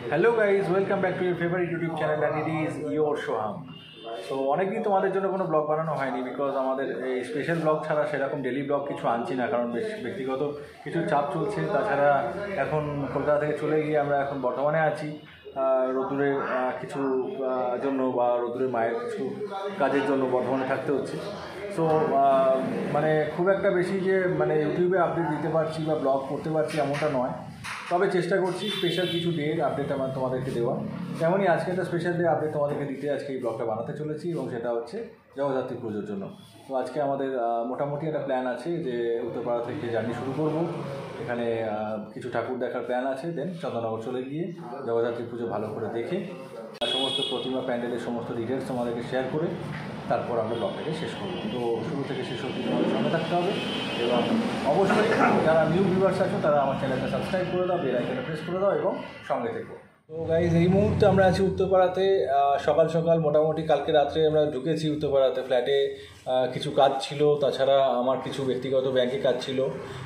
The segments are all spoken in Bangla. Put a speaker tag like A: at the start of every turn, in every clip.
A: Hello guys, welcome back to your favourite YouTube channel and it is your Soham. So অনেকদিন তোমাদের জন্য কোনো ব্লগ বানানো হয়নি, বিকজ আমাদের এই স্পেশাল ব্লগ ছাড়া সেরকম ডেলি ব্লগ কিছু আনছি না, কারণ বেশ ব্যক্তিগত কিছু চাপ চলছে। তাছাড়া এখন কলকাতা থেকে চলে গিয়ে আমরা এখন বর্ধমানে আছি রোদ্দুরে কিছু জন্য বা রোদ্দুরে মায়ের কিছু কাজের জন্য বর্ধমানে থাকতে হচ্ছে। সো মানে খুব একটা বেশি যে মানে ইউটিউবে আপডেট দিতে পারছি বা ব্লগ করতে পারছি এমনটা নয়, তবে চেষ্টা করছি স্পেশাল কিছু ডের আপডেট আমার তোমাদেরকে দেওয়া। তেমনই আজকে একটা স্পেশাল ডে আপডেট তোমাদেরকে দিতে আজকে এই ব্লগটা বানাতে চলেছি, এবং সেটা হচ্ছে জগদ্ধাত্রী পুজোর জন্য। তো আজকে আমাদের মোটামুটি একটা প্ল্যান আছে যে উত্তরপাড়া থেকে জার্নি শুরু করব। এখানে কিছু ঠাকুর দেখার প্ল্যান আছে, দেন চন্দননগর চলে গিয়ে জগদ্ধাত্রী পুজো ভালো করে দেখে সমস্ত প্রতিমা প্যান্ডেলের সমস্ত ডিটেলস তোমাদেরকে শেয়ার করে তারপর আমরা ব্লগটাকে শেষ করব। তো শুরু থেকে শেষ অবধি তোমাদের সঙ্গে থাকতে হবে, এবং অবশ্যই যারা নিউ ভিউয়ার্স আছো তারা আমার চ্যানেলটা সাবস্ক্রাইব করে দাও, বেল আইকনে প্রেস করে দাও এবং সঙ্গে থেকো। তো গাইজ, এই মুহূর্তে আমরা আছি উত্তরপাড়াতে। সকাল সকাল মোটামুটি কালকে রাত্রে আমরা ঢুকেছি উত্তরপাড়াতে। ফ্ল্যাটে কিছু কাজ ছিল, তাছাড়া আমার কিছু ব্যক্তিগত ব্যাংকে কাজ ছিল,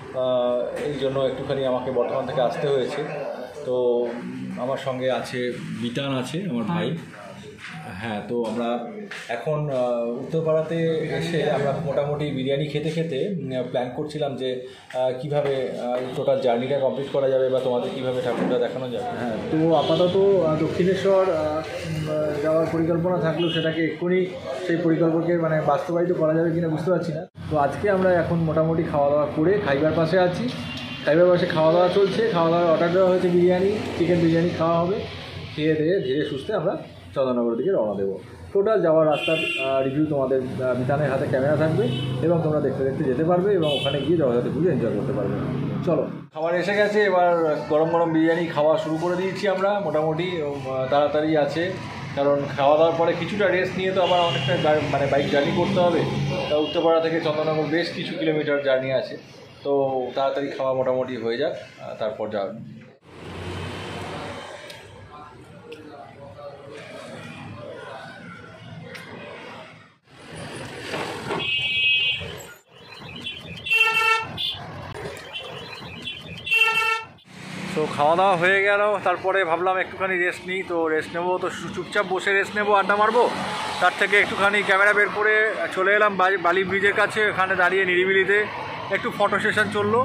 A: এই জন্য একটুখানি আমাকে বর্ধমান থেকে আসতে হয়েছে। তো আমার সঙ্গে আছে বিতান, আছে আমার ভাই। হ্যাঁ, তো আমরা এখন উত্তরপাড়াতে এসে আমরা মোটামুটি বিরিয়ানি খেতে খেতে প্ল্যান করছিলাম যে কিভাবে টোটাল জার্নিটা কমপ্লিট করা যাবে বা তোমাদের কীভাবে ঠাকুরটা দেখানো যাবে। হ্যাঁ, তো আপাতত দক্ষিণেশ্বর যাওয়ার পরিকল্পনা থাকলেও সেটাকে এক্ষুনি সেই পরিকল্পনাকে মানে বাস্তবায়িত করা যাবে কিনা বুঝতে পারছি না। তো আজকে আমরা এখন মোটামুটি খাওয়া দাওয়া করে খাইবার পাশে আছি। খাইবার পাশে খাওয়া দাওয়া চলছে, খাওয়া দাওয়ার অর্ডার দেওয়া হয়েছে বিরিয়ানি, চিকেন বিরিয়ানি খাওয়া হবে। খেয়ে দিয়ে ধীরে সুস্থে আমরা চন্দননগরের দিকে রওনা দেবো। টোটাল যাওয়ার রাস্তার রিভিউ তোমাদের বিতানের হাতে ক্যামেরা থাকবে, এবং তোমরা দেখতে দেখতে যেতে পারবে এবং ওখানে গিয়ে জগদ্ধাত্রী পুজো এনজয় করতে পারবে। চলো, খাবার এসে গেছে, এবার গরম গরম বিরিয়ানি খাওয়া শুরু করে দিয়েছি আমরা। মোটামুটি তাড়াতাড়ি আছে, কারণ খাওয়া দাওয়ার পরে কিছুটা রেস্ট নিয়ে তো আবার অনেকটা মানে বাইক জার্নি করতে হবে। তা উত্তরপাড়া থেকে চন্দননগর বেশ কিছু কিলোমিটার জার্নি আছে, তো তাড়াতাড়ি খাওয়া মোটামুটি হয়ে যাক, তারপর যাওয়া। তো খাওয়া দাওয়া হয়ে গেল, তারপরে ভাবলাম একটুখানি রেস্ট নিই। তো রেস্ট নেবো, তো চুপচাপ বসে রেস্ট নেবো, আড্ডা মারবো। তার থেকে একটুখানি ক্যামেরা বের করে চলে এলাম বালি ব্রিজের কাছে। ওখানে দাঁড়িয়ে নিরিবিলিতে একটু ফটো সেশন চললো।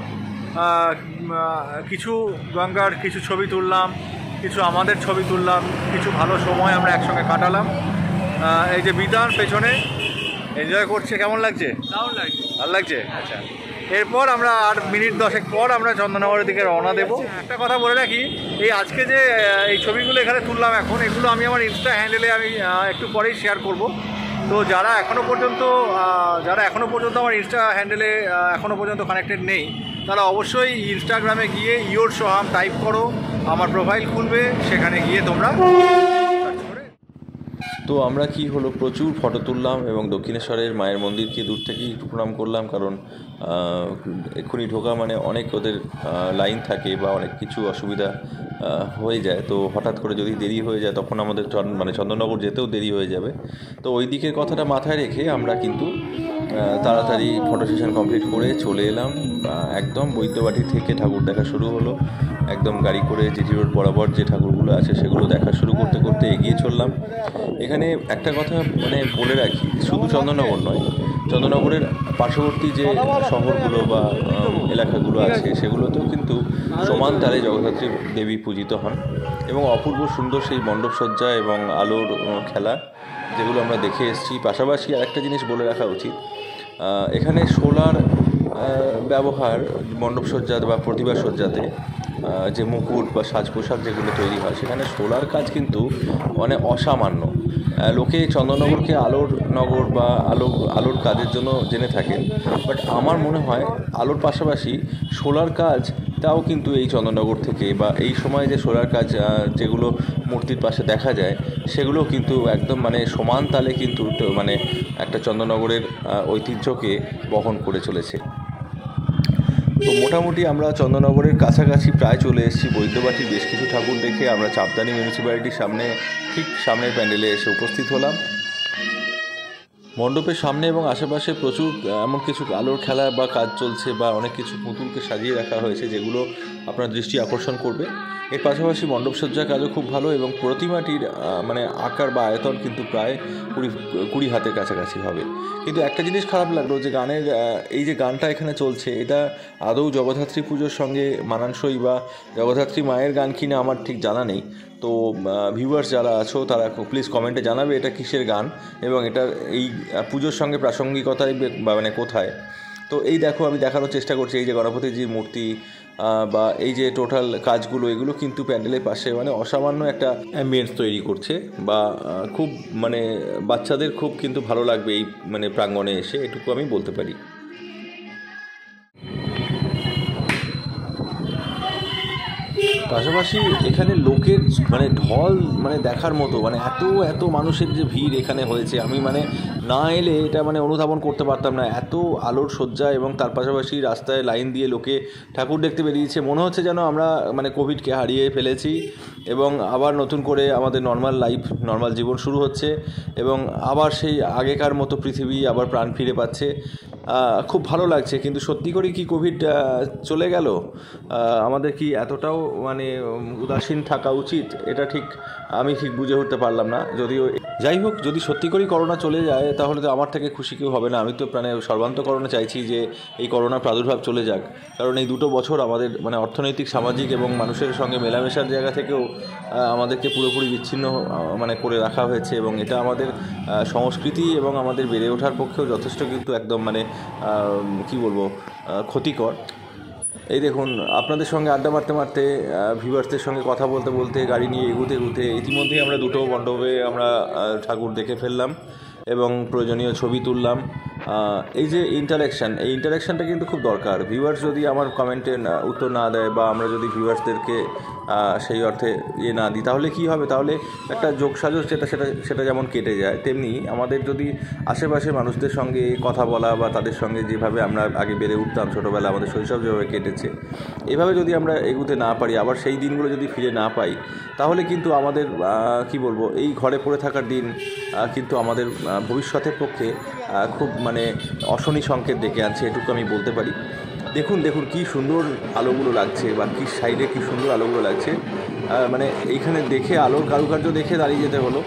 A: কিছু গঙ্গার কিছু ছবি তুললাম, কিছু আমাদের ছবি তুললাম, কিছু ভালো সময় আমরা একসঙ্গে কাটালাম। এই যে বিতান পেছনে এনজয় করছে। কেমন লাগছে? দারুণ লাগছে। ভালো লাগছে? আচ্ছা, এরপর আমরা আর মিনিট 10 পর আমরা চন্দননগরের দিকে রওনা দেবো। একটা কথা বলে রাখি, এই আজকে যে এই ছবিগুলো এখানে তুললাম এখন, এগুলো আমি আমার ইনস্টা হ্যান্ডেলে আমি একটু পরেই শেয়ার করব। তো যারা এখনও পর্যন্ত আমার ইনস্টা হ্যান্ডেলে এখনও পর্যন্ত কানেক্টেড নেই, তারা অবশ্যই ইনস্টাগ্রামে গিয়ে ইয়োর সোহাম টাইপ করো, আমার প্রোফাইল খুলবে, সেখানে গিয়ে তোমরা।
B: তো আমরা কি হলো প্রচুর ফটো তুললাম এবং দক্ষিণেশ্বরের মায়ের মন্দিরকে দূর থেকেই একটু প্রণাম করলাম, কারণ এক্ষুনি ঢোকা মানে অনেক ওদের লাইন থাকে বা অনেক কিছু অসুবিধা হয়ে যায়। তো হঠাৎ করে যদি দেরি হয়ে যায় তখন আমাদের মানে চন্দননগর যেতেও দেরি হয়ে যাবে। তো ওই দিকের কথাটা মাথায় রেখে আমরা কিন্তু তাড়াতাড়ি ফটো সেশন কমপ্লিট করে চলে এলাম। একদম বৈদ্যবাটি থেকে ঠাকুর দেখা শুরু হলো, একদম গাড়ি করে জিটি রোড বরাবর যে ঠাকুরগুলো আছে সেগুলো দেখা শুরু করতে করতে এগিয়ে চললাম। এখানে একটা কথা মানে বলে রাখি, শুধু চন্দননগর নয়, চন্দননগরের পার্শ্ববর্তী যে শহরগুলো বা এলাকাগুলো আছে সেগুলোতেও কিন্তু সমান তালে জগদ্ধাত্রী দেবী পূজিত হন, এবং অপূর্ব সুন্দর সেই মণ্ডপসজ্জা এবং আলোর খেলা যেগুলো আমরা দেখে এসেছি। পাশাপাশি আরেকটা জিনিস বলে রাখা উচিত, এখানে সোলার ব্যবহার মণ্ডপসজ্জা বা প্রতিমা সজ্জাতে, যে মুকুট বা সাজ পোশাক যেগুলো তৈরি হয় সেখানে সোলার কাজ কিন্তু মানে অসামান্য। লোকে চন্দননগরকে আলোর নগর বা আলোর কাজের জন্য জেনে থাকেন, বাট আমার মনে হয় আলোর পাশাপাশি সোলার কাজটাও কিন্তু এই চন্দননগর থেকে বা এই সময় যে সোলার কাজ যেগুলো মূর্তির পাশে দেখা যায় সেগুলো কিন্তু একদম মানে সমান তালে কিন্তু মানে একটা চন্দননগরের ঐতিহ্যকে বহন করে চলেছে। তো মোটামুটি আমরা চন্দননগরের কাছাকাছি প্রায় চলে এসেছি। বৈদ্যবাটির বেশ কিছু ঠাকুর দেখে আমরা চাপদানি মিউনিসিপ্যালিটির ঠিক সামনের প্যান্ডেলে এসে উপস্থিত হলাম। মণ্ডপের সামনে এবং আশেপাশে প্রচুর এমন কিছু আলোর খেলা বা কাজ চলছে বা অনেক কিছু পুতুলকে সাজিয়ে রাখা হয়েছে, যেগুলো আপনার দৃষ্টি আকর্ষণ করবে। এর পাশাপাশি মণ্ডপসজ্জার কাজও খুব ভালো এবং প্রতিমাটির মানে আকার বা আয়তন কিন্তু প্রায় 20 হাতের কাছাকাছি হবে। কিন্তু একটা জিনিস খারাপ লাগলো যে গানের এই যে গানটা এখানে চলছে এটা আদৌ জগদ্ধাত্রী পুজোর সঙ্গে মানানসই বা জগদ্ধাত্রী মায়ের গান কিনা আমার ঠিক জানা নেই। তো ভিউয়ার্স যারা আছো তারা প্লিজ কমেন্টে জানাবে এটা কিসের গান এবং এটার এই পুজোর সঙ্গে প্রাসঙ্গিকতায় বা মানে কোথায়। তো এই দেখো আমি দেখানোর চেষ্টা করছি এই যে গণপতিজির মূর্তি বা এই যে টোটাল কাজগুলো এগুলো কিন্তু প্যান্ডেলের পাশে মানে অসামান্য একটা অ্যাম্বিয়েন্স তৈরি করছে বা খুব মানে বাচ্চাদের খুব কিন্তু ভালো লাগবে এই মানে প্রাঙ্গণে এসে, এটুকু আমি বলতে পারি। পাশাপাশি এখানে লোকের মানে ঢল মানে দেখার মতো, মানে এত মানুষের যে ভিড় এখানে হয়েছে আমি মানে না এলে এটা মানে অনুধাবন করতে পারতাম না। এত আলোর সজ্জা এবং তার পাশাপাশি রাস্তায় লাইন দিয়ে লোকে ঠাকুর দেখতে বেরিয়েছে, মনে হচ্ছে যেন আমরা মানে কোভিডকে হারিয়ে ফেলেছি এবং আবার নতুন করে আমাদের নর্মাল জীবন শুরু হচ্ছে এবং আবার সেই আগেকার মতো পৃথিবী আবার প্রাণ ফিরে পাচ্ছে। খুব ভালো লাগছে। কিন্তু সত্যি করে কি কোভিড চলে গেল? আমাদের কি এতটাও মানে উদাসীন থাকা উচিত? এটা আমি ঠিক বুঝে উঠতে পারলাম না। যদিও যাই হোক, যদি সত্যি করেই করোনা চলে যায় তাহলে তো আমার থেকে খুশি কেউ হবে না। আমি তো প্রাণে সর্বান্তকরণে চাইছি যে এই করোনার প্রাদুর্ভাব চলে যাক, কারণ এই 2 বছর আমাদের মানে অর্থনৈতিক, সামাজিক এবং মানুষের সঙ্গে মেলামেশার জায়গা থেকেও আমাদেরকে পুরোপুরি বিচ্ছিন্ন মানে করে রাখা হয়েছে এবং এটা আমাদের সংস্কৃতি এবং আমাদের বেড়ে ওঠার পক্ষেও যথেষ্ট কিন্তু একদম মানে কি বলবো ক্ষতিকর। এই দেখুন, আপনাদের সঙ্গে আড্ডা মারতে ভিউয়ার্সদের সঙ্গে কথা বলতে গাড়ি নিয়ে এগুতে ইতিমধ্যেই আমরা 2টো মণ্ডপে আমরা ঠাকুর দেখে ফেললাম এবং প্রয়োজনীয় ছবি তুললাম। এই যে ইন্টারাকশানটা কিন্তু খুব দরকার। ভিউয়ার্স যদি আমার কমেন্টে উত্তর না দেয় বা আমরা যদি ভিউয়ার্সদেরকে সেই অর্থে না দিই তাহলে কি হবে? তাহলে একটা যোগসাজশ সেটা যেমন কেটে যায়, তেমনি আমাদের যদি আশেপাশে মানুষদের সঙ্গে কথা বলা বা তাদের সঙ্গে যেভাবে আমরা আগে বেড়ে উঠতাম ছোটোবেলা, আমাদের শৈশব যেভাবে কেটেছে, এভাবে যদি আমরা এগুতে না পারি, আবার সেই দিনগুলো যদি ফিরে না পাই, তাহলে কিন্তু আমাদের কি বলবো এই ঘরে পড়ে থাকার দিন কিন্তু আমাদের ভবিষ্যতের পক্ষে খুব মানে অশনি সংকেত ডেকে আনছে, এটুকু আমি বলতে পারি। দেখুন কি সুন্দর আলোগুলো লাগছে বা কি সাইডে কি সুন্দর আলোগুলো লাগছে, মানে এইখানে দেখে আলোর কারুকার্য দেখে দাঁড়িয়ে যেতে হলো।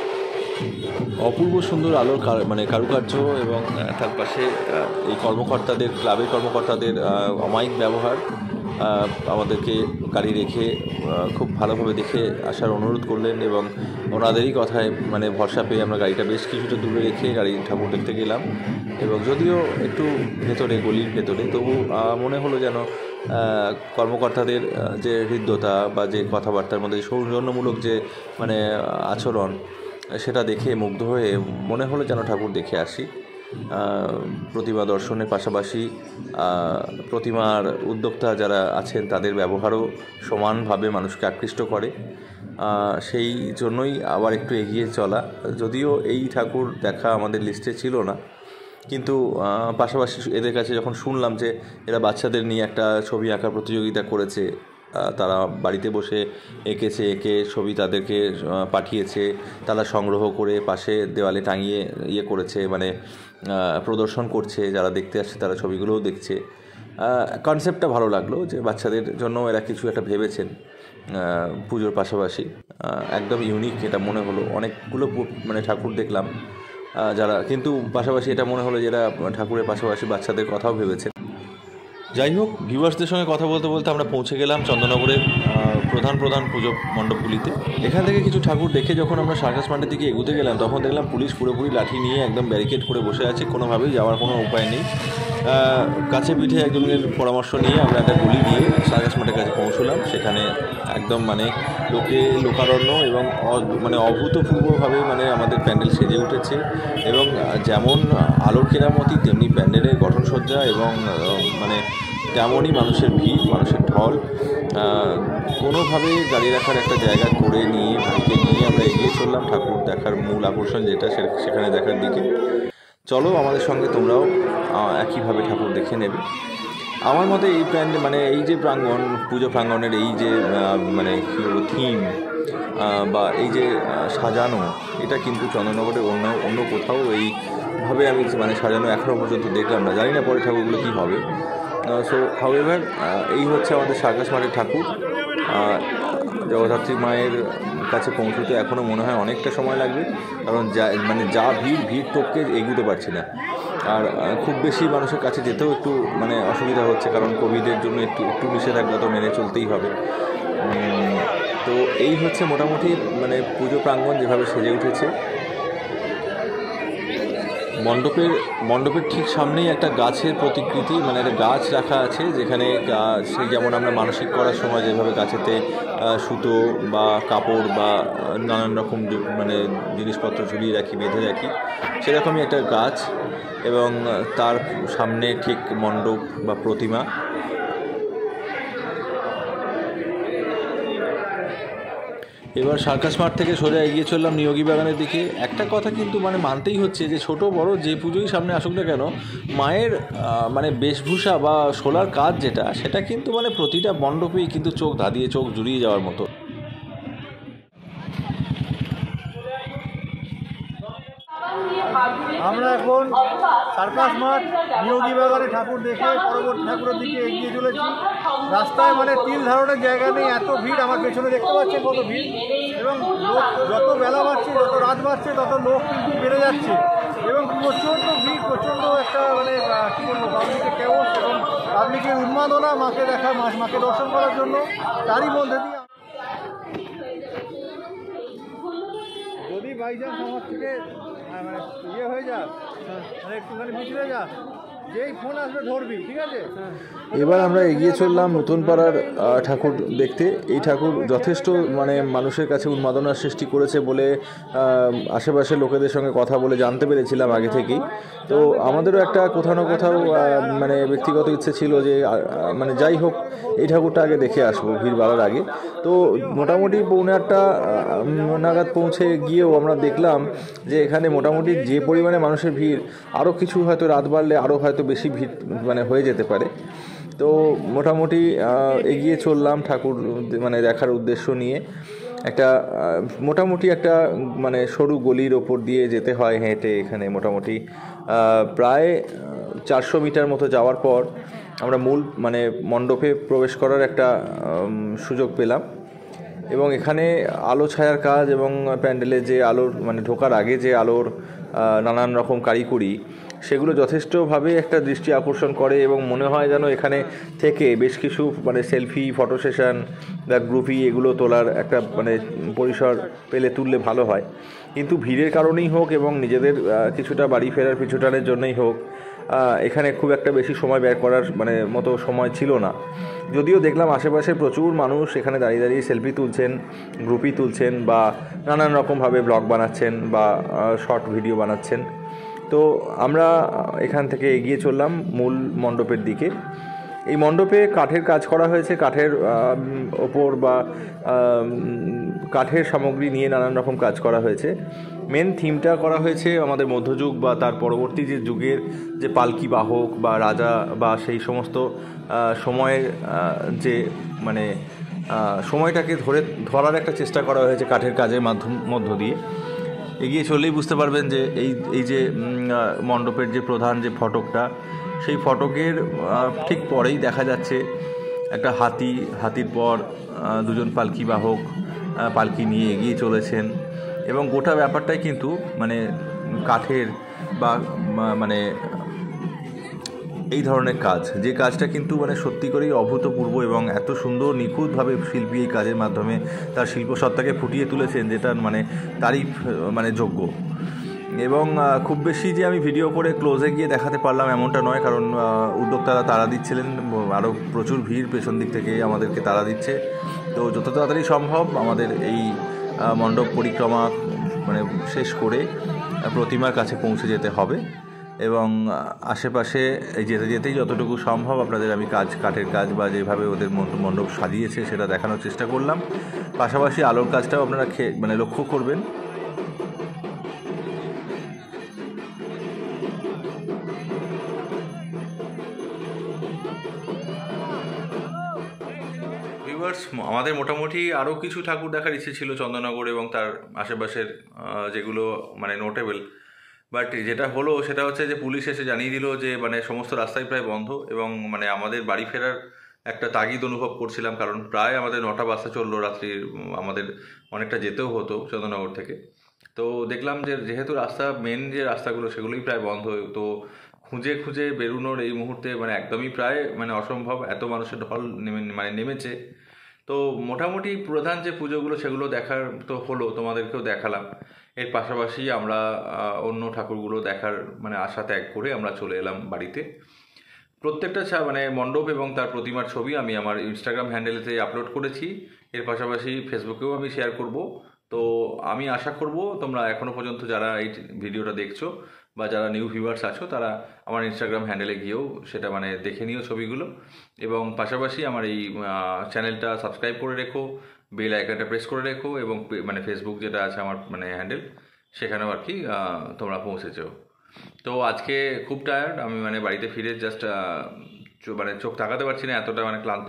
B: অপূর্ব সুন্দর আলোর মানে কারুকার্য এবং তার পাশে এই ক্লাবের কর্মকর্তাদের অমায়িক ব্যবহার, আমাদেরকে গাড়ি রেখে খুব ভালোভাবে দেখে আসার অনুরোধ করলেন এবং ওনাদেরই কথায় মানে ভরসা পেয়ে আমরা গাড়িটা বেশ কিছুটা দূরে রেখে ঠাকুর দেখতে গেলাম এবং যদিও একটু গলির ভেতরে, তবু মনে হলো যেন কর্মকর্তাদের যে হৃদ্যতা বা যে কথাবার্তার মধ্যে সৌজন্যমূলক যে মানে আচরণ, সেটা দেখে মুগ্ধ হয়ে মনে হলো যেন ঠাকুর দেখে আসি। প্রতিমা দর্শনের পাশাপাশি প্রতিমার উদ্যোক্তা যারা আছেন তাদের ব্যবহারও সমানভাবে মানুষকে আকৃষ্ট করে, সেই জন্যই আবার একটু এগিয়ে চলা। যদিও এই ঠাকুর দেখা আমাদের লিস্টে ছিল না, কিন্তু পাশাপাশি এদের কাছে যখন শুনলাম যে এরা বাচ্চাদের নিয়ে একটা ছবি আঁকা প্রতিযোগিতা করেছে, তারা বাড়িতে বসে এঁকে ছবি তাদেরকে পাঠিয়েছে, তারা সংগ্রহ করে পাশে দেওয়ালে টাঙিয়ে করেছে, মানে প্রদর্শন করছে, যারা দেখতে আসছে তারা ছবিগুলোও দেখছে। কনসেপ্টটা ভালো লাগলো যে বাচ্চাদের জন্য এরা কিছু একটা ভেবেছেন পুজোর পাশাপাশি, একদম ইউনিক এটা মনে হলো। অনেকগুলো মানে ঠাকুর দেখলাম যারা, কিন্তু পাশাপাশি এটা মনে হলো যে এরা ঠাকুরের পাশাপাশি বাচ্চাদের কথাও ভেবেছেন। যাই হোক, ভিউয়ার্সদের সঙ্গে কথা বলতে আমরা পৌঁছে গেলাম চন্দননগরের প্রধান পুজো মণ্ডপগুলিতে। এখান থেকে কিছু ঠাকুর দেখে যখন আমরা সার্কাস মাঠের দিকে এগুতে গেলাম তখন দেখলাম পুলিশ পুরোপুরি লাঠি নিয়ে একদম ব্যারিকেড করে বসে আছে, কোনোভাবেই যাওয়ার কোনো উপায় নেই। কাছে পিঠে একজনের পরামর্শ নিয়ে আমরা একটা গলি দিয়ে সার্কাস মাঠের কাছে পৌঁছলাম। সেখানে একদম মানে লোকারণ্য এবং মানে অভূতপূর্বভাবে মানে আমাদের প্যান্ডেল সেজে উঠেছে এবং যেমন আলোর কেরামতি তেমনি প্যান্ডেলের গঠনসজ্জা এবং মানে তেমনই মানুষের ভিড়, মানুষের ঢল। কোনোভাবে গাড়ি রাখার একটা জায়গা করে নিয়ে ভাইকে নিয়ে আমরা এগিয়ে চললাম ঠাকুর দেখার মূল আকর্ষণ যেটা সেখানে দেখার দিকে। চলো আমাদের সঙ্গে তোমরাও একইভাবে ঠাকুর দেখে নেবে। আমার মতে এই মানে এই যে পুজো প্রাঙ্গণের এই যে মানে কী বলবো থিম বা এই যে সাজানো, এটা কিন্তু চন্দননগরের অন্য কোথাও এইভাবে আমি মানে সাজানো এখনও পর্যন্ত দেখলাম না। জানি না পরে ঠাকুরগুলো কী হবে, সো হাউএভার এই হচ্ছে আমাদের সার্কাস মাঠের ঠাকুর। জগদ্ধাত্রী মায়ের কাছে পৌঁছতে এখনও মনে হয় অনেকটা সময় লাগবে, কারণ যা ভিড় টপকে এগোতে পারছি না। আর খুব বেশি মানুষের কাছে যেতেও একটু অসুবিধা হচ্ছে, কারণ কোভিডের জন্য একটু নিষেধাজ্ঞা তো মেনে চলতেই হবে। তো এই হচ্ছে মোটামুটি পুজো প্রাঙ্গণ যেভাবে সেজে উঠেছে। মণ্ডপের ঠিক সামনেই একটা গাছের প্রতিকৃতি, একটা গাছ রাখা আছে, যেখানে সেই যেমন আমরা মানসিক করার সময় যেভাবে গাছেতে সুতো বা কাপড় বা নানান রকম জিনিসপত্র ঝুলিয়ে রাখি, বেঁধে রাখি, সেরকমই একটা গাছ, এবং তার সামনে ঠিক মণ্ডপ বা প্রতিমা। এবার সার্কাস মাঠ থেকে সোজা এগিয়ে চললাম নিয়োগী বাগানের দিকে। একটা কথা কিন্তু মানতেই হচ্ছে যে ছোট বড় যে পুজোই সামনে আসুক না কেন, মায়ের বেশভূষা বা শোলার কাজ সেটা কিন্তু প্রতিটা মণ্ডপেই কিন্তু চোখ ধাঁধিয়ে, চোখ জুড়িয়ে যাওয়ার মতো।
A: আমরা এখন সার্কাস মাঠ নিয়োগী বাগানে ঠাকুর দেখে পরবর্তী ঠাকুরের দিকে এগিয়ে চলেছি। রাস্তায় তিল ধারণের জায়গা নেই, এত ভিড়। আমার পেছনে দেখতে পাচ্ছেন কত ভিড়, এবং লোক যত বেলা বাড়ছে, যত রাত বাড়ছে, তত লোক কিন্তু বেড়ে যাচ্ছে, এবং প্রচণ্ড ভিড়, প্রচণ্ড একটা কী বলবো, পাবলিকের কেমন এবং পাবলিকের উন্মাদনা মাকে মাকে দর্শন করার জন্য। তারই মধ্যে দিয়ে যদি বাইচান্স আমার থেকে হয়ে যাক, একটুখানি পিছলে যাক, যেই ফোন আসবে ধরবি, ঠিক আছে?
B: এবার আমরা এগিয়ে চললাম নতুন পাড়ার ঠাকুর দেখতে। এই ঠাকুর যথেষ্ট মানুষের কাছে উন্মাদনার সৃষ্টি করেছে বলে আশেপাশের লোকেদের সঙ্গে কথা বলে জানতে পেরেছিলাম আগে থেকেই। তো আমাদেরও একটা কোথাও না কোথাও ব্যক্তিগত ইচ্ছে ছিল যে যাই হোক এই ঠাকুরটা আগে দেখে আসবো ভিড় বাড়ার আগে। তো মোটামুটি 8:30 নাগাদ পৌঁছে গিয়েও আমরা দেখলাম যে এখানে মোটামুটি যে পরিমাণে মানুষের ভিড়, আরও কিছু হয়তো রাত বাড়লে আরও হয়তো বেশি ভিড় হয়ে যেতে পারে। তো মোটামুটি এগিয়ে চললাম ঠাকুর দেখার উদ্দেশ্য নিয়ে। একটা মোটামুটি একটা সরু গলির ওপর দিয়ে যেতে হয় হেঁটে। এখানে মোটামুটি প্রায় 400 মিটার মতো যাওয়ার পর আমরা মূল মণ্ডপে প্রবেশ করার একটা সুযোগ পেলাম, এবং এখানে আলো ছায়ার কাজ এবং প্যান্ডেলে যে আলোর ঢোকার আগে যে আলোর নানান রকম কারিগরি, সেগুলো যথেষ্টভাবে একটা দৃষ্টি আকর্ষণ করে, এবং মনে হয় যেন এখানে থেকে বেশ কিছু সেলফি, ফটো সেশন বা গ্রুপি এগুলো তোলার একটা পরিসর তুললে ভালো হয়। কিন্তু ভিড়ের কারণেই হোক এবং নিজেদের কিছুটা বাড়ি ফেরার পিছুটানের জন্যই হোক, এখানে খুব একটা বেশি সময় ব্যয় করার মতো সময় ছিল না। যদিও দেখলাম আশেপাশে প্রচুর মানুষ এখানে দাঁড়িয়ে দাঁড়িয়ে সেলফি তুলছেন, গ্রুপি তুলছেন, বা নানান রকমভাবে ব্লগ বানাচ্ছেন বা শর্ট ভিডিও বানাচ্ছেন। তো আমরা এখান থেকে এগিয়ে চললাম মূল মণ্ডপের দিকে। এই মণ্ডপে কাঠের কাজ করা হয়েছে, কাঠের ওপর বা কাঠের সামগ্রী নিয়ে নানান রকম কাজ করা হয়েছে। মেন থিমটা করা হয়েছে আমাদের মধ্যযুগ বা তার পরবর্তী যে যুগের যে পালকি বাহক বা রাজা বা সেই সমস্ত সময়ের যে সময়টাকে ধরার একটা চেষ্টা করা হয়েছে কাঠের কাজের মধ্য দিয়ে। এগিয়ে চললেই বুঝতে পারবেন যে এই যে মণ্ডপের যে প্রধান যে ফটকটা, সেই ফটকের ঠিক পরেই দেখা যাচ্ছে একটা হাতির পর দুজন পালকি বাহক পালকি নিয়ে এগিয়ে চলেছেন, এবং গোটা ব্যাপারটাই কিন্তু কাঠের বা এই ধরনের কাজ, যে কাজটা কিন্তু সত্যি করেই অভূতপূর্ব, এবং এত সুন্দর নিখুঁতভাবে শিল্পী এই কাজের মাধ্যমে তার শিল্পসত্তাকে ফুটিয়ে তুলেছেন, যেটা তারিফ যোগ্য। এবং খুব বেশি যে আমি ভিডিও করে ক্লোজে গিয়ে দেখাতে পারলাম এমনটা নয়, কারণ উদ্যোক্তারা তাড়া দিচ্ছিলেন, আরও প্রচুর ভিড় পেছন দিক থেকে আমাদেরকে তাড়া দিচ্ছে। তো যত তাড়াতাড়ি সম্ভব আমাদের এই মণ্ডপ পরিক্রমা শেষ করে প্রতিমার কাছে পৌঁছে যেতে হবে, এবং আশেপাশে যেতে যেতেই যতটুকু সম্ভব আপনাদের আমি কাঠের কাজ বা যেভাবে ওদের মণ্ডপ সাজিয়েছে সেটা দেখানোর চেষ্টা করলাম। পাশাপাশি আলোর কাজটাও আপনারা লক্ষ্য করবেন। আমাদের মোটামুটি আরও কিছু ঠাকুর দেখার ইচ্ছে ছিল চন্দননগর এবং তার আশেপাশের যেগুলো নোটেবল, বাট যেটা হলো সেটা হচ্ছে যে পুলিশ এসে জানিয়ে দিল যে মানে সমস্ত রাস্তাই প্রায় বন্ধ, এবং মানে আমাদের বাড়ি ফেরার একটা তাগিদ অনুভব করছিলাম, কারণ প্রায় আমাদের 9টা বাসে চললো রাত্রির, আমাদের অনেকটা যেতেও হতো চন্দ্রনগর থেকে। তো দেখলাম যে যেহেতু রাস্তা মেন যে রাস্তাগুলো সেগুলোই প্রায় বন্ধ, তো খুঁজে খুঁজে বেরোনোর এই মুহূর্তে মানে একদমই প্রায় মানে অসম্ভব, এত মানুষের ঢল নেমেছে। তো মোটামুটি প্রধান যে পুজোগুলো সেগুলো দেখার তো হলো, তোমাদেরকেও দেখালাম। এর পাশাপাশি আমরা অন্য ঠাকুরগুলো দেখার মানে আশা ত্যাগ করে আমরা চলে এলাম বাড়িতে। প্রত্যেকটা মানে মণ্ডপ এবং তার প্রতিমার ছবি আমি আমার ইনস্টাগ্রাম হ্যান্ডেলেতে আপলোড করেছি, এর পাশাপাশি ফেসবুকেও আমি শেয়ার করব। তো আমি আশা করব তোমরা এখনও পর্যন্ত যারা এই ভিডিওটা দেখছো বা যারা নিউ ভিউয়ার্স আছো তারা আমার ইনস্টাগ্রাম হ্যান্ডেলে গিয়েও সেটা মানে দেখে নিও ছবিগুলো, এবং পাশাপাশি আমার এই চ্যানেলটা সাবস্ক্রাইব করে রেখো, বেল আইকনটা প্রেস করে রেখো, এবং মানে ফেসবুক যেটা আছে আমার মানে হ্যান্ডেল সেখানেও আর কি তোমরা পৌঁছেছো। তো আজকে খুব টায়ার্ড আমি, মানে বাড়িতে ফিরে জাস্ট মানে চোখ তাকাতে পারছি না, এতটা মানে ক্লান্ত।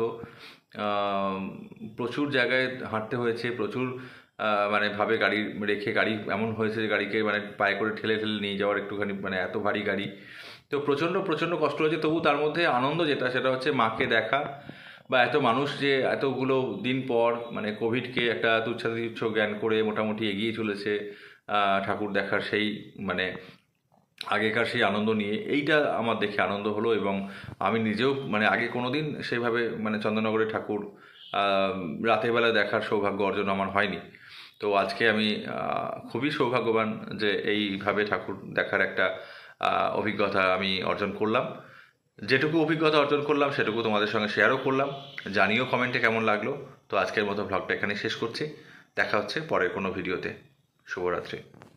B: প্রচুর জায়গায় হাঁটতে হয়েছে, প্রচুর মানে ভাবে গাড়ি রেখে, গাড়ি এমন হয়েছে যে গাড়িকে মানে পায়ে করে ঠেলে ঠেলে নিয়ে যাওয়ার একটুখানি মানে এত ভারী গাড়ি। তো প্রচণ্ড প্রচণ্ড কষ্ট হয়েছে, তবু তার মধ্যে আনন্দ যেটা সেটা হচ্ছে মাকে দেখা, বা এত মানুষ যে এতগুলো দিন পর মানে কোভিডকে একটা তুচ্ছ জ্ঞান করে মোটামুটি এগিয়ে চলেছে ঠাকুর দেখার সেই মানে আগেকার সেই আনন্দ নিয়ে, এইটা আমার দেখে আনন্দ হলো। এবং আমি নিজেও মানে আগে কোনো দিন সেইভাবে মানে চন্দননগরের ঠাকুর রাতের বেলা দেখার সৌভাগ্য অর্জন আমার হয়নি। তো আজকে আমি খুবই সৌভাগ্যবান যে এইভাবে ঠাকুর দেখার একটা অভিজ্ঞতা আমি অর্জন করলাম। যেটুকু অভিজ্ঞতা অর্জন করলাম সেটুকু তোমাদের সঙ্গে শেয়ারও করলাম, জানিও কমেন্টে কেমন লাগলো। তো আজকের মতো ভ্লগটা এখানে শেষ করছি, দেখা হচ্ছে পরের কোনো ভিডিওতে। শুভরাত্রি।